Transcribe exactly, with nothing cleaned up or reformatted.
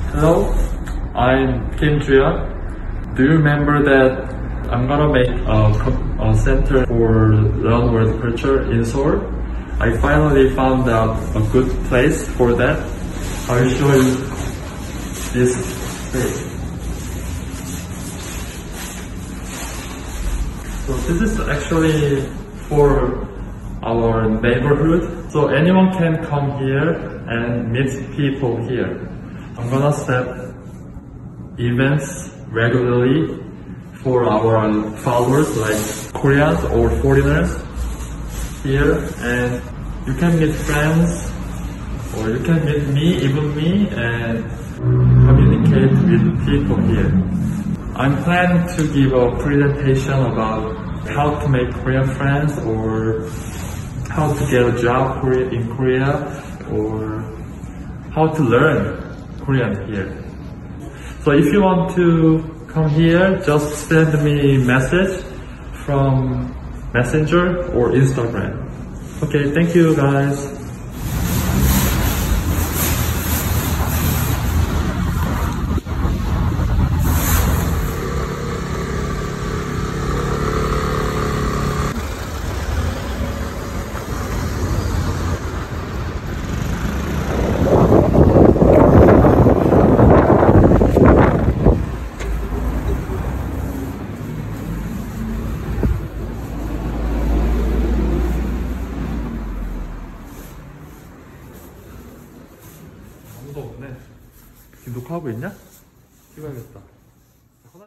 Hello, I'm Kim Juya. Do you remember that I'm gonna make a, a center for Learn World Culture in Seoul? I finally found out a good place for that. I will show you this place. So this is actually for our neighborhood. So anyone can come here and meet people here. I'm gonna set events regularly for our followers like Koreans or foreigners here, and you can meet friends or you can meet me, even me, and communicate with people here. I'm planning to give a presentation about how to make Korean friends or how to get a job in Korea or how to learn Korean here. So if you want to come here, just send me a message from Messenger or Instagram. Okay, thank you guys. 아무도 없네. 지금 녹화하고 있냐? 찍어야겠다.